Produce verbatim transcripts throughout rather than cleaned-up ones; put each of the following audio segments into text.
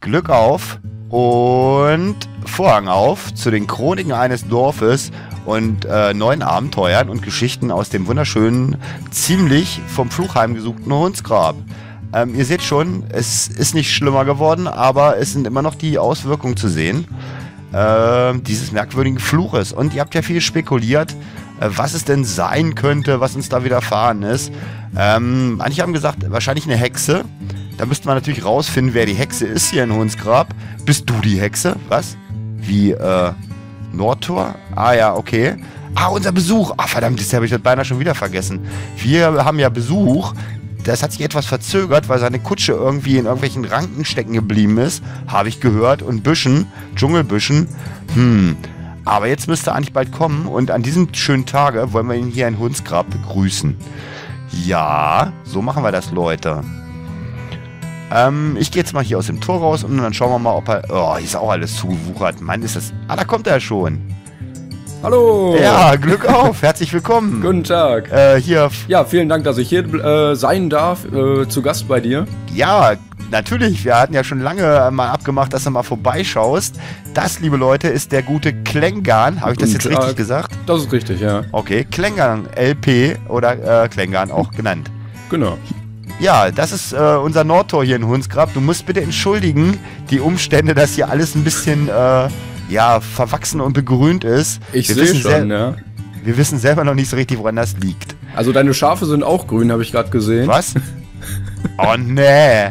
Glück auf und Vorhang auf zu den Chroniken eines Dorfes und äh, neuen Abenteuern und Geschichten aus dem wunderschönen, ziemlich vom Fluch heimgesuchten Hundsgrab. Ähm, ihr seht schon, es ist nicht schlimmer geworden, aber es sind immer noch die Auswirkungen zu sehen äh, dieses merkwürdigen Fluches. Und ihr habt ja viel spekuliert, äh, was es denn sein könnte, was uns da widerfahren ist. Ähm, manche haben gesagt, wahrscheinlich eine Hexe. Da müsste man natürlich rausfinden, wer die Hexe ist hier in Hundsgrab. Bist du die Hexe? Was? Wie, äh, Nordtor? Ah ja, okay. Ah, unser Besuch. Ah, verdammt, das habe ich das beinahe schon wieder vergessen. Wir haben ja Besuch. Das hat sich etwas verzögert, weil seine Kutsche irgendwie in irgendwelchen Ranken stecken geblieben ist. Habe ich gehört. Und Büschen, Dschungelbüschen. Hm. Aber jetzt müsste er eigentlich bald kommen. Und an diesem schönen Tage wollen wir ihn hier in Hundsgrab begrüßen. Ja, so machen wir das, Leute. Ähm, ich gehe jetzt mal hier aus dem Tor raus und dann schauen wir mal, ob er... Oh, hier ist auch alles zugewuchert. Mann, ist das... Ah, da kommt er schon. Hallo! Ja, Glück auf, herzlich willkommen. Guten Tag. Äh, hier... Ja, vielen Dank, dass ich hier äh, sein darf, äh, zu Gast bei dir. Ja, natürlich. Wir hatten ja schon lange äh, mal abgemacht, dass du mal vorbeischaust. Das, liebe Leute, ist der gute Klengarn. Habe ich das jetzt Guten richtig Tag. gesagt? Das ist richtig, ja. Okay, Klengarn L P oder äh, Klengarn auch genannt. Genau. Ja, das ist äh, unser Nordtor hier in Hundsgrab. Du musst bitte entschuldigen, die Umstände, dass hier alles ein bisschen... Äh, ja, verwachsen und begrünt ist. Ich Wir sehe wissen schon, sel- ja. Wir wissen selber noch nicht so richtig, woran das liegt. Also deine Schafe sind auch grün, habe ich gerade gesehen. Was? Oh, nee.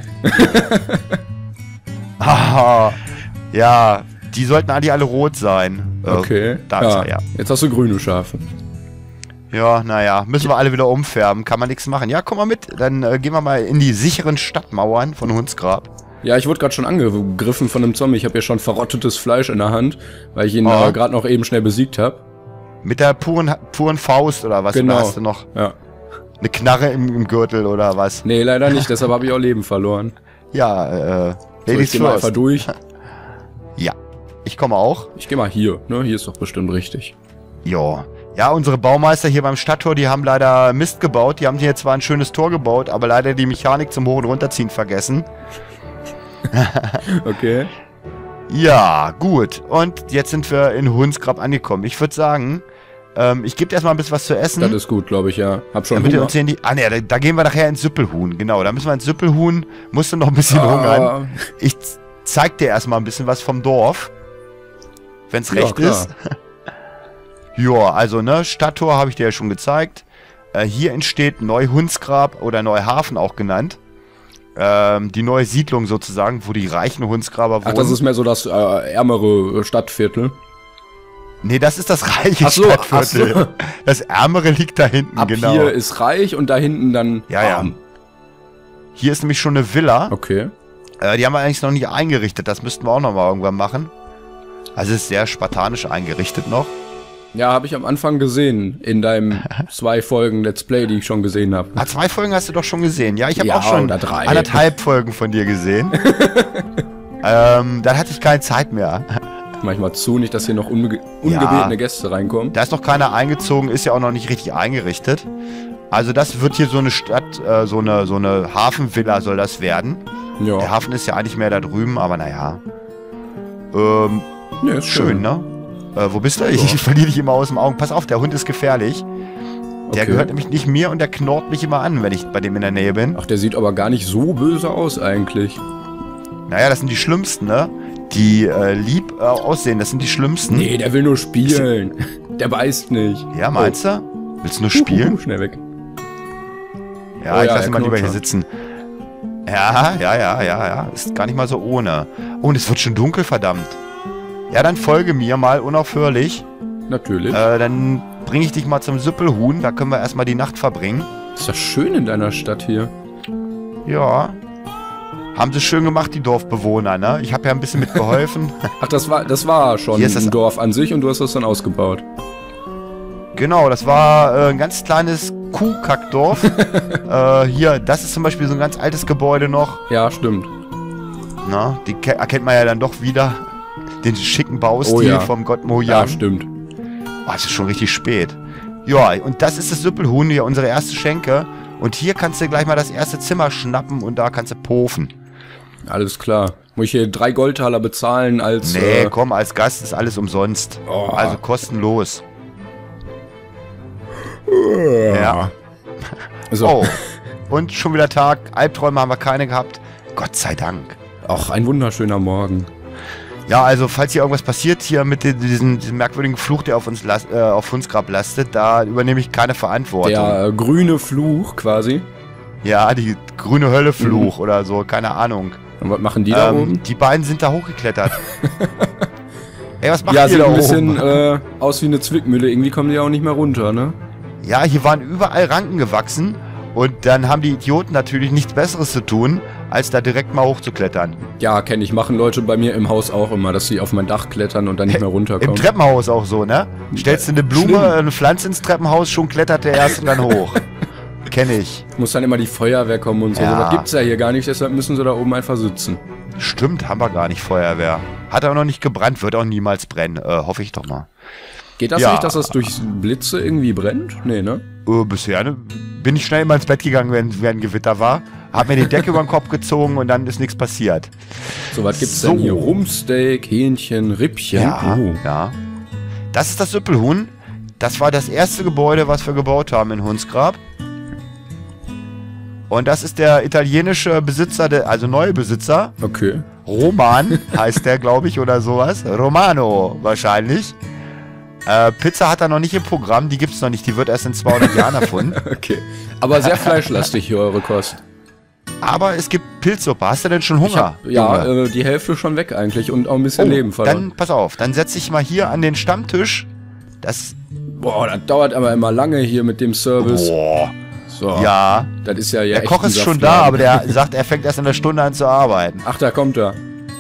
Ah, ja, die sollten eigentlich alle rot sein. Äh, Okay. Da ist er, ja. Jetzt hast du grüne Schafe. Ja, naja, müssen wir alle wieder umfärben. Kann man nichts machen. Ja, komm mal mit. Dann äh, gehen wir mal in die sicheren Stadtmauern von Hundsgrab. Ja, ich wurde gerade schon angegriffen von einem Zombie. Ich habe ja schon verrottetes Fleisch in der Hand, weil ich ihn Oh. äh, gerade noch eben schnell besiegt habe. Mit der puren, puren Faust oder was? Genau. Oder hast du noch Ja. eine Knarre im, im Gürtel oder was? Nee, leider nicht, deshalb habe ich auch Leben verloren. Ja, äh, So, ich Ladies geh mal first. einfach durch. Ja, ich komme auch. Ich gehe mal hier, ne? Hier ist doch bestimmt richtig. Jo. Ja, unsere Baumeister hier beim Stadttor, die haben leider Mist gebaut. Die haben hier zwar ein schönes Tor gebaut, aber leider die Mechanik zum Hoch- und Runterziehen vergessen. Okay. Ja, gut. Und jetzt sind wir in Hundsgrab angekommen. Ich würde sagen, ähm, ich gebe dir erstmal ein bisschen was zu essen. Das ist gut, glaube ich, ja. Hab schon damit wir Hunger. uns hier in die, ah ne, da, da gehen wir nachher ins Süppelhuhn. Genau, da müssen wir ins Süppelhuhn. Musst du noch ein bisschen Ah. hungern. Ich z- zeig dir erstmal ein bisschen was vom Dorf. Wenn's Ja, recht klar. ist. Ja, also ne, Stadttor habe ich dir ja schon gezeigt. Äh, hier entsteht Neu-Hundsgrab oder Neuhafen auch genannt. Ähm, die neue Siedlung sozusagen, wo die reichen Hundsgraber wohnen. Ach, das ist mehr so das äh, ärmere Stadtviertel. Nee, das ist das reiche Ach so, Stadtviertel. ach so. Das ärmere liegt da hinten, Ab genau. hier ist reich und da hinten dann Ja, ja. arm. Hier ist nämlich schon eine Villa. Okay. Äh, die haben wir eigentlich noch nicht eingerichtet. Das müssten wir auch noch mal irgendwann machen. Also es ist sehr spartanisch eingerichtet noch. Ja, habe ich am Anfang gesehen in deinem zwei Folgen Let's Play, die ich schon gesehen habe. Ah, zwei Folgen hast du doch schon gesehen. Ja, ich habe Ja, auch schon oder drei. anderthalb Folgen von dir gesehen. ähm, dann hatte ich keine Zeit mehr. Manchmal zu, nicht, dass hier noch unge ungebetene Gäste reinkommen. Da ist noch keiner eingezogen, ist ja auch noch nicht richtig eingerichtet. Also das wird hier so eine Stadt, äh, so eine, so eine Hafenvilla soll das werden. Der Ja, Hafen ist ja eigentlich mehr da drüben, aber naja. Ähm, nee, ist schön, schön. ne? Äh, wo bist du? Ich, ich verliere dich immer aus dem Augen. Pass auf, der Hund ist gefährlich. Der Okay. gehört nämlich nicht mir und der knurrt mich immer an, wenn ich bei dem in der Nähe bin. Ach, der sieht aber gar nicht so böse aus eigentlich. Naja, das sind die Schlimmsten, ne? Die äh, lieb äh, aussehen, das sind die Schlimmsten. Nee, der will nur spielen. Der beißt nicht. Ja, meinst du? Willst du nur Oh. spielen? Uh, schnell weg. Ja, Oh ich ja, lasse der ihn mal lieber hier Knutscher. sitzen. Ja, ja, ja, ja, ja. Ist gar nicht mal so ohne. Oh, und es wird schon dunkel, verdammt. Ja, dann folge mir mal unaufhörlich. Natürlich. Äh, dann bringe ich dich mal zum Süppelhuhn. Da können wir erstmal die Nacht verbringen. Ist das schön in deiner Stadt hier. Ja. Haben sie schön gemacht, die Dorfbewohner, ne? Ich habe ja ein bisschen mitgeholfen. Ach, das war, das war schon Hier ist das- ein Dorf an sich und du hast das dann ausgebaut. Genau, das war äh, ein ganz kleines Kuhkackdorf. äh, hier, das ist zum Beispiel so ein ganz altes Gebäude noch. Ja, stimmt. Na, die ke- erkennt man ja dann doch wieder. Den schicken Baustil Oh ja. vom Gott Ja, Mojang. stimmt. Oh, es ist schon richtig spät. Ja, und das ist das Süppelhuhn, hier unsere erste Schenke. Und hier kannst du gleich mal das erste Zimmer schnappen und da kannst du pofen. Alles klar. Muss ich hier drei Goldtaler bezahlen als... Nee, äh, komm, als Gast ist alles umsonst. Oh. Also kostenlos. Ja. So. Oh. Und schon wieder Tag. Albträume haben wir keine gehabt. Gott sei Dank. Ach, ein wunderschöner Morgen. Ja, also falls hier irgendwas passiert hier mit den, diesem, diesem merkwürdigen Fluch, der auf uns las, äh, auf Hunsgrab lastet, da übernehme ich keine Verantwortung. Der äh, grüne Fluch quasi. Ja, die grüne Hölle-Fluch mhm. oder so, keine Ahnung. Und was machen die da ähm, oben? Die beiden sind da hochgeklettert. Ey, was macht ja, ihr sieht da ein oben? bisschen äh, aus wie eine Zwickmühle. Irgendwie kommen die auch nicht mehr runter, ne? Ja, hier waren überall Ranken gewachsen und dann haben die Idioten natürlich nichts Besseres zu tun, als da direkt mal hochzuklettern. Ja, kenne ich. Machen Leute bei mir im Haus auch immer, dass sie auf mein Dach klettern und dann nicht mehr runterkommen. Im Treppenhaus auch so, ne? Stellst du eine Blume, Schlimm. eine Pflanze ins Treppenhaus, schon klettert der erste dann hoch. Kenne ich. Muss dann immer die Feuerwehr kommen und so. Ja. So, das gibt's ja hier gar nicht, deshalb müssen sie da oben einfach sitzen. Stimmt, haben wir gar nicht Feuerwehr. Hat auch noch nicht gebrannt, wird auch niemals brennen. Äh, hoffe ich doch mal. Geht das Ja. nicht, dass das durch Blitze irgendwie brennt? Nee, ne? Äh, bisher ne, bin ich schnell immer ins Bett gegangen, wenn, wenn Gewitter war. Hab mir die Decke über den Kopf gezogen und dann ist nichts passiert. So, was gibt's So. denn hier? Rumpsteak, Hähnchen, Rippchen. Ja, Oh. ja. Das ist das Süppelhuhn. Das war das erste Gebäude, was wir gebaut haben in Hunsgrab. Und das ist der italienische Besitzer, der, also neue Besitzer. Okay. Roman heißt der, glaube ich, oder sowas. Romano wahrscheinlich. Äh, Pizza hat er noch nicht im Programm, die gibt es noch nicht, die wird erst in zweihundert Jahren erfunden. Okay. Aber sehr fleischlastig hier eure Kost. Aber es gibt Pilzsuppe. Hast du denn schon Hunger? Ich hab, ja, Junge? äh, die Hälfte schon weg eigentlich und auch ein bisschen Oh, Leben verloren. dann pass auf, dann setze ich mal hier an den Stammtisch. Das. Boah, das dauert aber immer lange hier mit dem Service. Boah. So. Ja. Das ist ja ja Der echt Koch ein ist schon Saftladen. da, aber der sagt, er fängt erst in einer Stunde an zu arbeiten. Ach, da kommt er.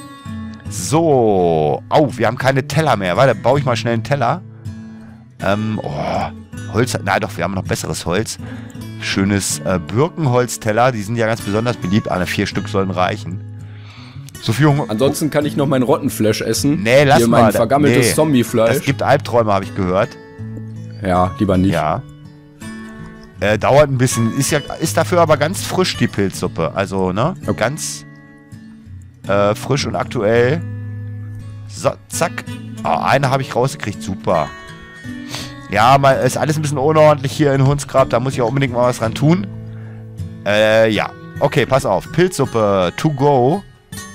So. Au, wir haben keine Teller mehr. Warte, baue ich mal schnell einen Teller. Ähm, oh. Holz. Na doch, wir haben noch besseres Holz. Schönes äh, Birkenholzteller. Die sind ja ganz besonders beliebt. Alle vier Stück sollen reichen. So viel Hunger. Ansonsten kann ich noch mein Rottenfleisch essen. Nee, lass hier mal. mein vergammeltes Nee. Zombiefleisch. Das gibt Albträume, habe ich gehört. Ja, lieber nicht. Ja. Äh, dauert ein bisschen. Ist ja, ist dafür aber ganz frisch, die Pilzsuppe. Also, ne? Okay. Ganz äh, frisch und aktuell. So, zack. Oh, eine habe ich rausgekriegt. Super. Ja, mal, ist alles ein bisschen unordentlich hier in Hunsgrab. Da muss ich auch unbedingt mal was dran tun. Äh, ja. Okay, pass auf. Pilzsuppe to go.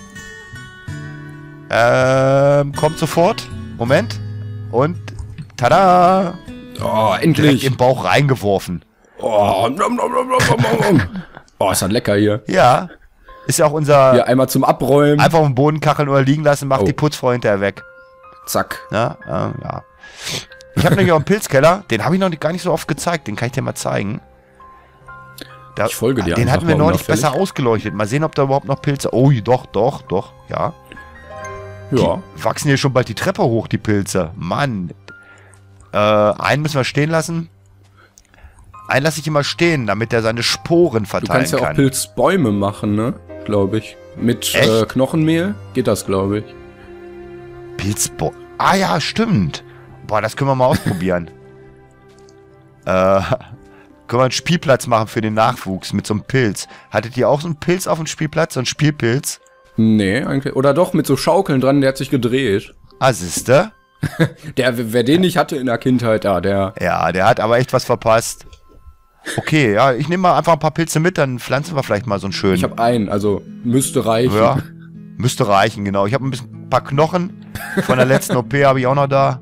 Ähm, kommt sofort. Moment. Und tada! Oh, Direkt endlich. im Bauch reingeworfen. Oh, nom, nom, nom, nom, nom, nom. Oh, ist das lecker hier. Ja. Ist ja auch unser... Hier einmal zum Abräumen. Einfach auf den Boden kacheln oder liegen lassen, macht Oh. die Putzfrau hinterher weg. Zack. Na, äh, ja. Ich habe nämlich auch einen Pilzkeller. Den habe ich noch nicht, gar nicht so oft gezeigt. Den kann ich dir mal zeigen. Da, Ich folge dir Den einfach hatten wir mal neulich unauffällig. besser ausgeleuchtet. Mal sehen, ob da überhaupt noch Pilze... Oh, doch, doch, doch, ja. Ja. Die wachsen hier schon bald die Treppe hoch, die Pilze. Mann. Äh, einen müssen wir stehen lassen. Einen lasse ich immer stehen, damit er seine Sporen Du verteilen kannst ja auch kann. Pilzbäume machen, ne? Glaube ich. Mit Echt? äh, Knochenmehl geht das, glaube ich. Pilzbo... Ah ja, stimmt. Boah, das können wir mal ausprobieren. äh, können wir einen Spielplatz machen für den Nachwuchs mit so einem Pilz. Hattet ihr auch so einen Pilz auf dem Spielplatz? So einen Spielpilz? Nee, eigentlich. Oder doch, mit so Schaukeln dran, der hat sich gedreht. Ah, siehste? Der, wer den nicht hatte in der Kindheit, ah, der. Ja, der hat aber echt was verpasst. Okay, ja, ich nehme mal einfach ein paar Pilze mit, dann pflanzen wir vielleicht mal so einen schönen. Ich habe einen, also müsste reichen. Ja, müsste reichen, genau. Ich habe ein bisschen ein paar Knochen von der letzten O P habe ich auch noch da.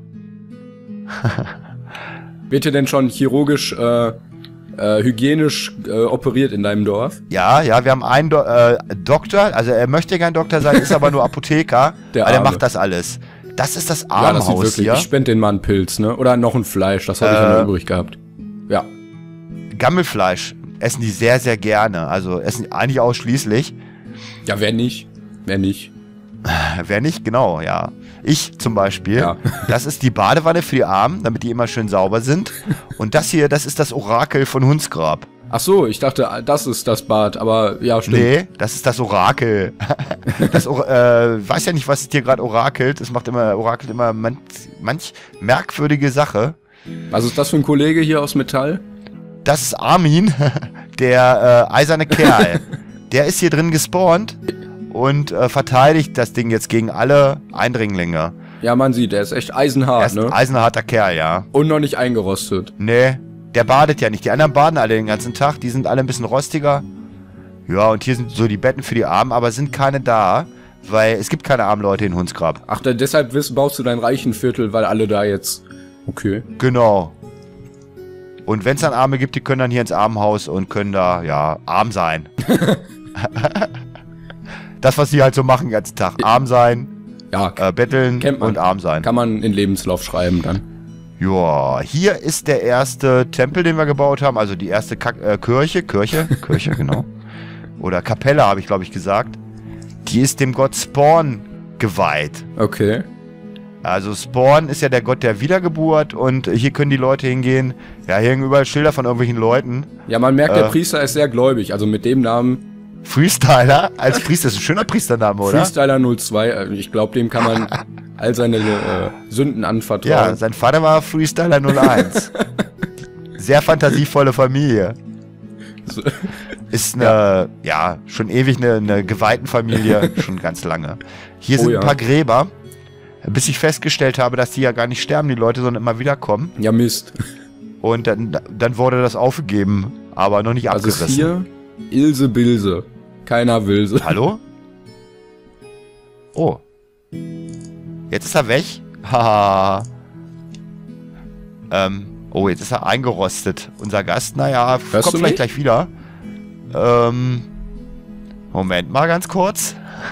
Wird dir denn schon chirurgisch, äh, äh, hygienisch äh, operiert in deinem Dorf? Ja, ja, wir haben einen Do äh, Doktor, also er möchte gern Doktor sein, ist aber nur Apotheker, Der aber der Arme. macht das alles. Das ist das Ja, das sieht Armhaus wirklich. hier. Ich spende den mal einen Pilz, ne? Oder noch ein Fleisch, das habe ich ja Äh, noch übrig gehabt. Ja. Gammelfleisch essen die sehr, sehr gerne. Also essen eigentlich ausschließlich. Ja, wer nicht? Wer nicht? Wer nicht, genau, ja. Ich zum Beispiel. Ja. Das ist die Badewanne für die Armen, damit die immer schön sauber sind. Und das hier, das ist das Orakel von Hunsgrab. Ach so, ich dachte, das ist das Bad, aber ja, stimmt. Nee, das ist das Orakel. Das Or äh, weiß ja nicht, was es dir gerade orakelt. Es macht immer, orakelt immer manch, manch merkwürdige Sache. Was ist das für ein Kollege hier aus Metall? Das ist Armin, der äh, eiserne Kerl. Der ist hier drin gespawnt und äh, verteidigt das Ding jetzt gegen alle Eindringlinge. Ja, man sieht, er ist echt eisenhart, Er ist ein ne? eisenharter Kerl, ja. Und noch nicht eingerostet. Nee, der badet ja nicht. Die anderen baden alle den ganzen Tag. Die sind alle ein bisschen rostiger. Ja, und hier sind so die Betten für die Armen, aber sind keine da, weil es gibt keine armen Leute in Hundsgrab. Ach, da, deshalb wiss- baust du dein Reichenviertel, weil alle da jetzt... Okay. Genau. Und wenn es dann Arme gibt, die können dann hier ins Armenhaus und können da, ja, arm sein. Das, was sie halt so machen den ganzen Tag. Arm sein, Ja, äh, betteln Kennt man. und arm sein. kann man in Lebenslauf schreiben dann. Ja, hier ist der erste Tempel, den wir gebaut haben. Also die erste Ka äh, Kirche. Kirche? Kirche, genau. Oder Kapelle, habe ich, glaube ich, gesagt. Die ist dem Gott Spawn geweiht. Okay. Also Spawn ist ja der Gott der Wiedergeburt und hier können die Leute hingehen. Ja, hier hängen überall Schilder von irgendwelchen Leuten. Ja, man merkt, der Äh. Priester ist sehr gläubig. Also mit dem Namen Freestyler als Priester ist ein schöner Priestername, oder? Freestyler null zwei, äh, ich glaube, dem kann man all seine äh, Sünden anvertrauen. Ja, sein Vater war Freestyler null eins. Sehr fantasievolle Familie. So. Ist eine, ja, ja schon ewig eine, eine geweihten Familie, schon ganz lange. Hier Oh sind ja. ein paar Gräber, bis ich festgestellt habe, dass die ja gar nicht sterben, die Leute, sondern immer wieder kommen. Ja, Mist. Und dann, dann wurde das aufgegeben, aber noch nicht Also abgerissen. ist hier Ilse Bilse. Keiner will sie. Hallo? Oh. Jetzt ist er weg. Haha. ähm, oh, jetzt ist er eingerostet. Unser Gast, naja, Hörst kommt du vielleicht mich? gleich wieder. Ähm, Moment mal ganz kurz.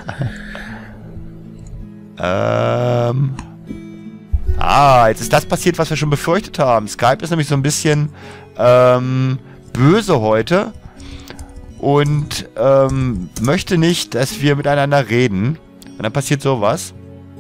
ähm. Ah, jetzt ist das passiert, was wir schon befürchtet haben. Skype ist nämlich so ein bisschen ähm, böse heute und ähm, möchte nicht, dass wir miteinander reden. Und dann passiert sowas.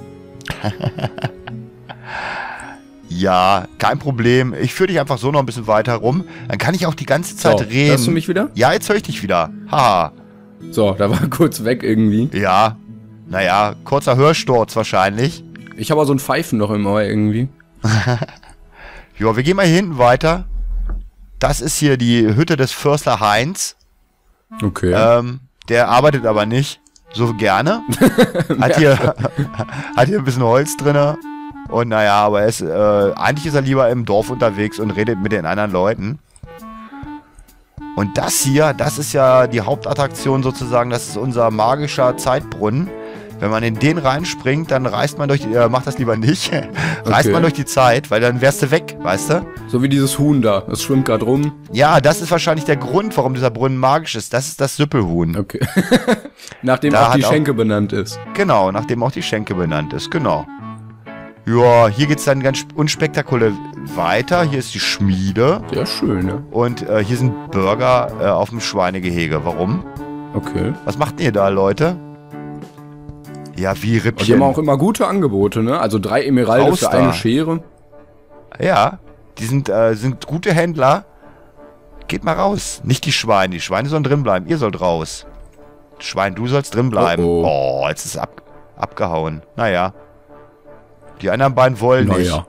Ja, kein Problem. Ich führe dich einfach so noch ein bisschen weiter rum. Dann kann ich auch die ganze Zeit So, reden. hörst du mich wieder? Ja, jetzt höre ich dich wieder. Haha. So, da war kurz weg irgendwie. Ja. Naja, kurzer Hörsturz wahrscheinlich. Ich habe auch so ein Pfeifen noch im Ohr irgendwie. Ja, wir gehen mal hier hinten weiter. Das ist hier die Hütte des Förster Heinz. Okay. Ähm, der arbeitet aber nicht so gerne. hat, hier, hat hier ein bisschen Holz drin. Und naja, aber er ist, äh, eigentlich ist er lieber im Dorf unterwegs und redet mit den anderen Leuten. Und das hier, das ist ja die Hauptattraktion sozusagen. Das ist unser magischer Zeitbrunnen. Wenn man in den reinspringt, dann reist man durch die, äh, macht das lieber nicht. reist Okay. man durch die Zeit, weil dann wärst du weg, weißt du? So wie dieses Huhn da. Das schwimmt gerade rum. Ja, das ist wahrscheinlich der Grund, warum dieser Brunnen magisch ist. Das ist das Süppelhuhn. Okay. Nachdem Da auch die hat auch- Schenke benannt ist. Genau, nachdem auch die Schenke benannt ist, genau. Ja, hier geht's dann ganz unspektakulär weiter. Hier ist die Schmiede. Sehr schön, ne? Und äh, hier sind Burger äh, auf dem Schweinegehege. Warum? Okay. Was macht ihr da, Leute? Ja, wie Und die Rippchen. haben auch immer gute Angebote, ne? Also drei Emeralde Raus für da. eine Schere. Ja, die sind, äh, sind gute Händler. Geht mal raus. Nicht die Schweine. Die Schweine sollen drin bleiben. Ihr sollt raus. Schwein, du sollst drin bleiben. Oh, Oh, jetzt ist es ab, abgehauen. Naja. Die anderen beiden wollen nicht. Naja.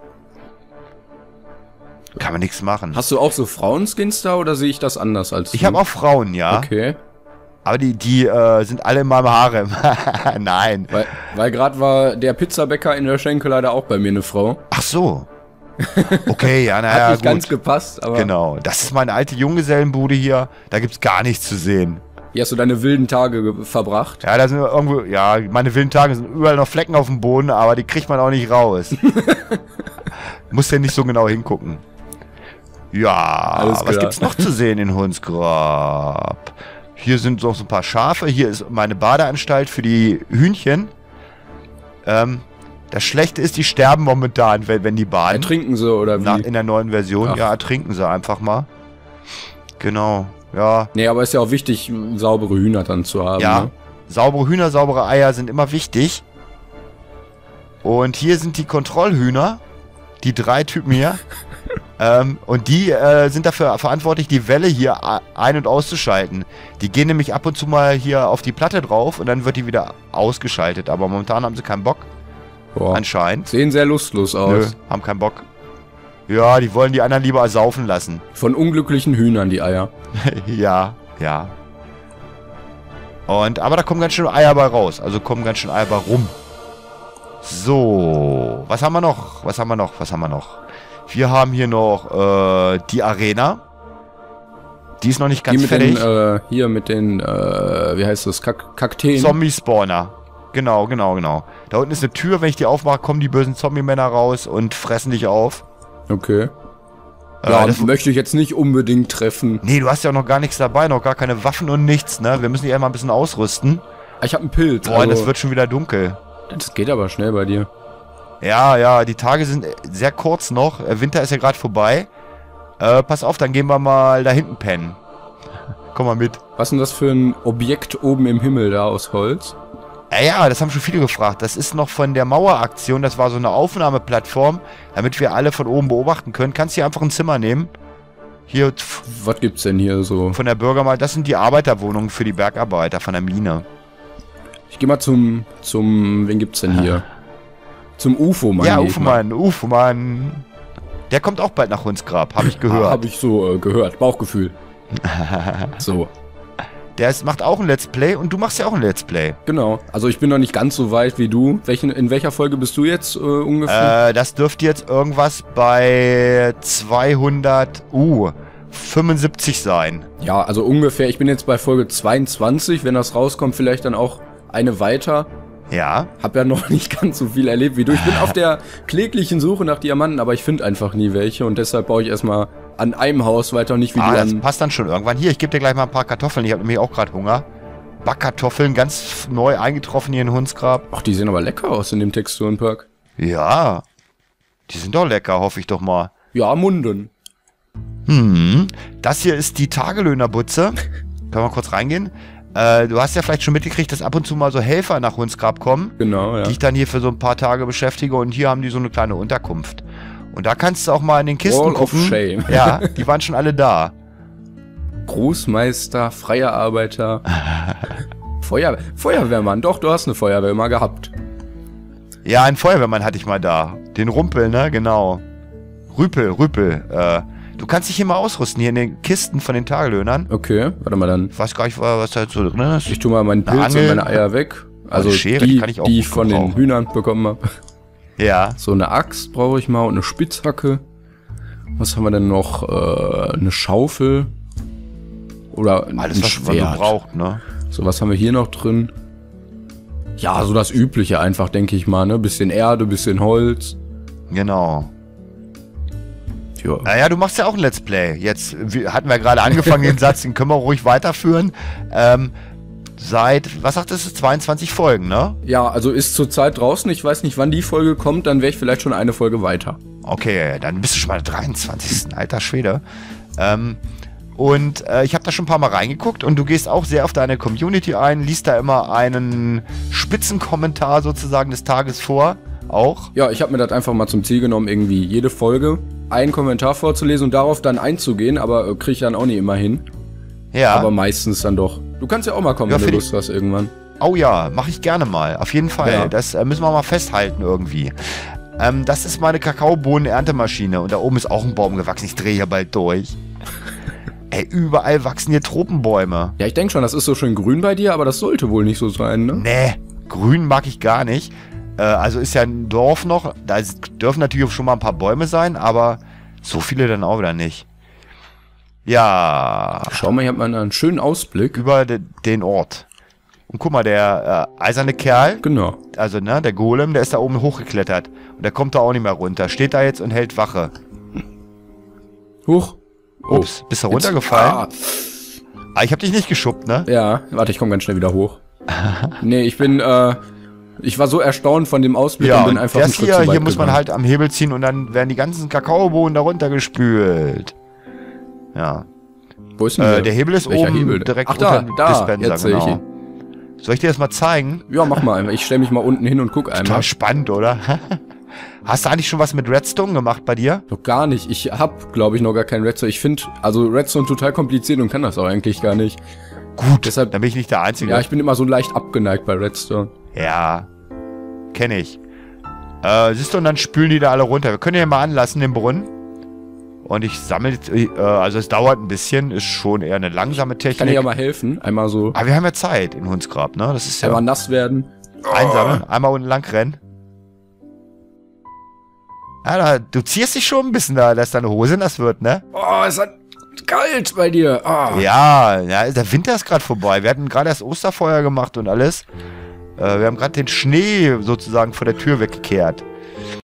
Kann man nichts machen. Hast du auch so Frauenskins da oder sehe ich das anders als Ich du? habe auch Frauen, ja. Okay. Aber die, die äh, sind alle in meinem Harem. Nein. Weil, weil gerade war der Pizzabäcker in der Schenke leider auch bei mir eine Frau. Ach so. Okay, ja, Hat naja, nicht ganz gut. gepasst, aber Genau. Das ist meine alte Junggesellenbude hier. Da gibt's gar nichts zu sehen. wie hast du deine wilden Tage ge- verbracht? Ja, da sind irgendwo, ja, meine wilden Tage sind überall noch Flecken auf dem Boden, aber die kriegt man auch nicht raus. Muss ja nicht so genau hingucken. Ja, Alles was klar. gibt's noch zu sehen in Hundsgrab? Hier sind noch so ein paar Schafe. Hier ist meine Badeanstalt für die Hühnchen. Ähm, das Schlechte ist, die sterben momentan, wenn, wenn die baden. Ertrinken sie oder wie? Na, in der neuen Version. Ach. Ja, ertrinken sie einfach mal. Genau, ja. Nee, aber ist ja auch wichtig, saubere Hühner dann zu haben. Ja, Ne? saubere Hühner, saubere Eier sind immer wichtig. Und hier sind die Kontrollhühner. Die drei Typen hier. ähm, und die äh, sind dafür verantwortlich, die Welle hier a- ein- und auszuschalten. Die gehen nämlich ab und zu mal hier auf die Platte drauf und dann wird die wieder ausgeschaltet. Aber momentan haben sie keinen Bock, Boah. anscheinend. Sehen sehr lustlos Nö, aus. haben keinen Bock. Ja, die wollen die anderen lieber ersaufen lassen. Von unglücklichen Hühnern die Eier. Ja, ja. Und, aber da kommen ganz schön Eier bei raus. Also kommen ganz schön Eier bei rum. So, was haben wir noch? Was haben wir noch? Was haben wir noch? Wir haben hier noch äh, die Arena. Die ist noch nicht ganz die mit fertig. Den, äh, hier mit den, äh, wie heißt das, Kak Kakteen? Zombie-Spawner. Genau, genau, genau. Da unten ist eine Tür, wenn ich die aufmache, kommen die bösen Zombie-Männer raus und fressen dich auf. Okay. Äh, Ja, das das möchte ich jetzt nicht unbedingt treffen. Nee, du hast ja auch noch gar nichts dabei, noch gar keine Waffen und nichts, ne? Wir müssen dich einmal ein bisschen ausrüsten. Ich habe einen Pilz. Boah, also, das wird schon wieder dunkel. Das geht aber schnell bei dir. Ja, ja, die Tage sind sehr kurz noch. Der Winter ist ja gerade vorbei. Äh, pass auf, dann gehen wir mal da hinten pennen. Komm mal mit. Was ist denn das für ein Objekt oben im Himmel da aus Holz? Ja, ja, das haben schon viele gefragt. Das ist noch von der Maueraktion. Das war so eine Aufnahmeplattform, damit wir alle von oben beobachten können. Kannst hier einfach ein Zimmer nehmen. Hier Was gibt's denn hier so? von der Bürgermeister. Das sind die Arbeiterwohnungen für die Bergarbeiter von der Mine. Ich geh mal zum, zum, wen gibt's denn hier? Zum U F O-Mann. Ja, geh U ich F O mal. Mann, U F O Mann. Der kommt auch bald nach Hunsgrab, habe ich Ah, gehört. hab ich so äh, gehört. Bauchgefühl. So, Der ist, macht auch ein Let's Play und du machst ja auch ein Let's Play. genau. Also ich bin noch nicht ganz so weit wie du. Welchen, in welcher Folge bist du jetzt äh, ungefähr? Äh, das dürfte jetzt irgendwas bei zweihundert, uh, fünfundsiebzig sein. Ja, also ungefähr. Ich bin jetzt bei Folge zweiundzwanzig. Wenn das rauskommt, vielleicht dann auch eine weiter. Ja. Hab ja noch nicht ganz so viel erlebt wie du. Ich bin auf der kläglichen Suche nach Diamanten, aber ich finde einfach nie welche. Und deshalb baue ich erstmal an einem Haus weiter und nicht wie Ah, du das an... passt dann schon irgendwann. Hier, ich gebe dir gleich mal ein paar Kartoffeln. Ich habe nämlich auch gerade Hunger. Backkartoffeln, ganz neu eingetroffen hier in Hunsgrab. Ach, die sehen aber lecker aus in dem Texturenpack. Ja. Die sind doch lecker, hoffe ich doch mal. Ja, Munden. Hm. Das hier ist die Tagelöhnerbutze. Können wir kurz reingehen? Äh, du hast ja vielleicht schon mitgekriegt, dass ab und zu mal so Helfer nach Hunsgrab kommen, Genau, ja. die ich dann hier für so ein paar Tage beschäftige. Und hier haben die so eine kleine Unterkunft. Und da kannst du auch mal in den Kisten Wall of gucken. Shame. Ja, die waren schon alle da. Großmeister, freier Arbeiter, Feuer Feuerwehrmann. Doch, du hast eine Feuerwehr mal gehabt. Ja, einen Feuerwehrmann hatte ich mal da. Den Rumpel, ne? Genau. Rüpel, Rüpel. Äh, du kannst dich hier mal ausrüsten, hier in den Kisten von den Tagelöhnern. Okay, warte mal dann. Ich weiß gar nicht, was da jetzt so drin ist. Ich tue mal meinen Eine Pilz Angel. und meine Eier weg. Also eine Schere, die, die kann ich auch die gut ich von den gebrauchen. Hühnern bekommen habe. Ja. So eine Axt brauche ich mal und eine Spitzhacke. Was haben wir denn noch? Äh, eine Schaufel. Oder ein Alles, was Schwert. man so braucht, ne? So, was haben wir hier noch drin? Ja, so das Übliche einfach, denke ich mal, ne? Bisschen Erde, bisschen Holz. Genau. Ja. Naja, du machst ja auch ein Let's Play. Jetzt wir, hatten wir gerade angefangen, den Satz, den können wir ruhig weiterführen. Ähm, seit, was sagt das, zweiundzwanzig Folgen, ne? Ja, also ist zurzeit draußen. Ich weiß nicht, wann die Folge kommt. Dann wäre ich vielleicht schon eine Folge weiter. Okay, dann bist du schon mal der dreiundzwanzigste Alter Schwede. Ähm, und äh, ich habe da schon ein paar Mal reingeguckt und du gehst auch sehr auf deine Community ein, liest da immer einen Spitzenkommentar sozusagen des Tages vor. Auch. Ja, ich habe mir das einfach mal zum Ziel genommen, irgendwie jede Folge einen Kommentar vorzulesen und darauf dann einzugehen, aber äh, kriege ich dann auch nicht immer hin. Ja. Aber meistens dann doch. Du kannst ja auch mal kommen, Ja, wenn für du die- Lust hast irgendwann. Oh ja, mache ich gerne mal. Auf jeden Fall. Ja. Das äh, müssen wir mal festhalten irgendwie. Ähm, das ist meine Kakaobohnen-Erntemaschine. Und da oben ist auch ein Baum gewachsen. Ich drehe hier bald durch. Ey, überall wachsen hier Tropenbäume. Ja, ich denke schon, das ist so schön grün bei dir, aber das sollte wohl nicht so sein, ne? Nee, grün mag ich gar nicht. Äh, also ist ja ein Dorf noch. Da ist, dürfen natürlich auch schon mal ein paar Bäume sein, aber so viele dann auch wieder nicht. Ja, Schau mal, ich habe mal einen schönen Ausblick. über de, den Ort. Und guck mal, der äh, eiserne Kerl, Genau. also ne, der Golem, der ist da oben hochgeklettert. Und der kommt da auch nicht mehr runter. Steht da jetzt und hält Wache. Huch. Oh. Ups, bist du runtergefallen? Ah, Ah, ich hab dich nicht geschubbt, ne? ja, warte, ich komme ganz schnell wieder hoch. Nee, ich bin, äh, ich war so erstaunt von dem Ausblick Ja, und bin und einfach einen das Schritt hier, zu weit hier muss man gegangen. halt am Hebel ziehen und dann werden die ganzen Kakaobohnen da runtergespült. Ja. Wo ist denn Äh, der? der Hebel ist Welcher oben Hebel? direkt Ach, da, unter dem da, Dispenser, jetzt sehe ich genau. ihn. Soll ich dir das mal zeigen? Ja, mach mal. Ich stelle mich mal unten hin und guck einmal. Total spannend, oder? Hast du eigentlich schon was mit Redstone gemacht bei dir? Doch gar nicht. Ich hab, glaube ich, noch gar keinen Redstone. Ich finde, also Redstone total kompliziert und kann das auch eigentlich gar nicht. Gut, Deshalb- dann bin ich nicht der Einzige. Ja, ich bin immer so leicht abgeneigt bei Redstone. Ja, kenne ich. Äh, siehst du, und dann spülen die da alle runter. Wir können ja mal anlassen, den Brunnen. Und ich sammle, äh, also es dauert ein bisschen, ist schon eher eine langsame Technik. Kann ich ja mal helfen, einmal so. Aber wir haben ja Zeit in Hundsgrab, ne? Das ist ja... Einmal nass werden. Einsammeln, einmal unten lang rennen. Ja, da, du ziehst dich schon ein bisschen da, dass deine Hose nass wird, ne? Oh, es hat kalt bei dir. Oh. Ja, ja, der Winter ist gerade vorbei. Wir hatten gerade erst Osterfeuer gemacht und alles. Äh, wir haben gerade den Schnee sozusagen vor der Tür weggekehrt.